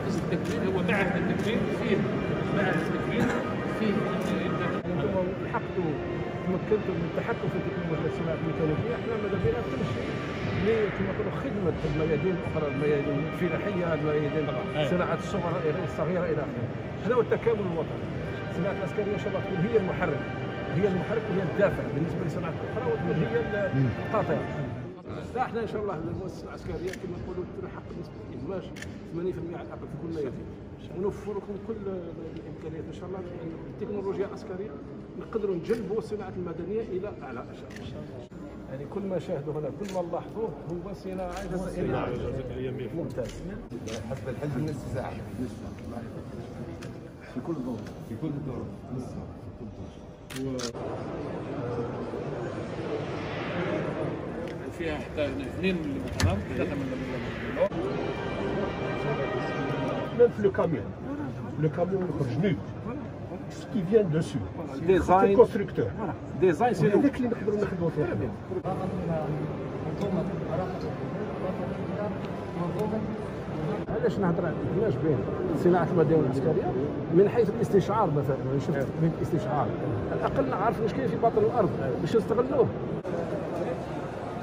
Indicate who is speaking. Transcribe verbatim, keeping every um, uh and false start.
Speaker 1: مركز التكوين هو معهد التكوين فيه معهد التكوين فيه
Speaker 2: انتم لحقتوا تمكنتوا من التحكم في تكنولوجيا الصناعه الميكانيكيه. احنا ماذا بينا كل شيء اللي كما نقولوا خدمه الميادين الاخرى، الميادين الفلاحيه، الميادين صناعه الصغر الصغيره الى اخره. هذا هو التكامل الوطني. الصناعه العسكريه ان شاء الله تكون هي المحرك، هي المحرك وهي الدافع بالنسبه للصناعات الاخرى، وتكون هي القاطره. احنا ان شاء الله المؤسسه العسكريه كما نقولوا تلحق نسبه الانتاج ثمانين بالمئة على الاقل في كل ميادين، ونوفر لكم كل الامكانيات ان شاء الله بالتكنولوجيا العسكريه نقدروا نجلبوا الصناعه المدنيه الى اعلى ان شاء الله. يعني كل ما شاهدوا هنا، كل ما لاحظوه هو صناعه جزائريه ممتاز.
Speaker 3: حسب الحجم نصف ساعه في كل دور، في كل دور نص ساعه في كل دور.
Speaker 1: فيها حتى اثنين من الامام، ثلاثه من
Speaker 2: Même le camion, le camion يخرج نود ce qui vient dessus,
Speaker 1: ديزاين
Speaker 2: constructeur.
Speaker 1: ديزاين سي
Speaker 2: هذاك اللي نقدروا نخدموا فيه. علاش نهضر على الدماج بين صناعه المدن العسكريه من حيث الاستشعار مثلا؟ شفت من الاستشعار على الاقل نعرف واش كاين في باطن الارض باش نستغلوه.